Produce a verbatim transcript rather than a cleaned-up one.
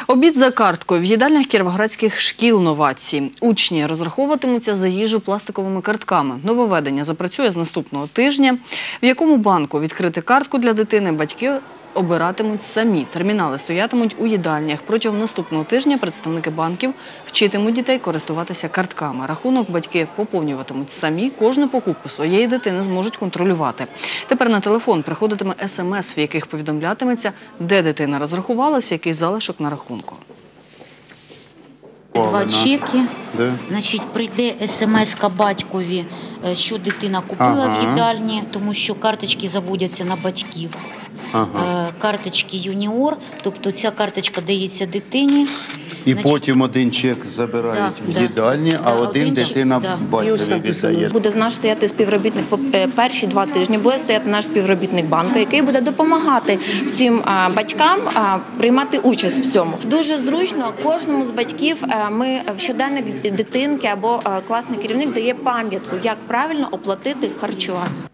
Обід за карткою в їдальнях кіровоградських шкіл новації. Учні розраховуватимуться за їжу пластиковими картками. Нововведення запрацює з наступного тижня. В якому банку відкрити картку для дитини батьки обиратимуть самі. Термінали стоятимуть у їдальнях. Протягом наступного тижня представники банків вчитимуть дітей користуватися картками. Рахунок батьки поповнюватимуть самі. Кожну покупку своєї дитини зможуть контролювати. Тепер на телефон приходитиме смс, в яких повідомлятиметься, де дитина розрахувалася, який залишок на рахунку. Два чеки, Да. значить, прийде смс-ка батькові, що дитина купила Ага. в їдальні, тому що карточки заводяться на батьків. Ага. Карточки юніор, тобто ця карточка дається дитині. І Значить, потім один чек забирають Да, в да. їдальні, а Да, один один чек, дитина да. батькові віддає. Буде наш стояти співробітник по е, перші два тижні, буде стояти наш співробітник банку, який буде допомагати всім а, батькам а, приймати участь в цьому. Дуже зручно кожному з батьків а, ми в щоденник дитинки або а, класний керівник дає пам'ятку, як правильно оплатити харчування.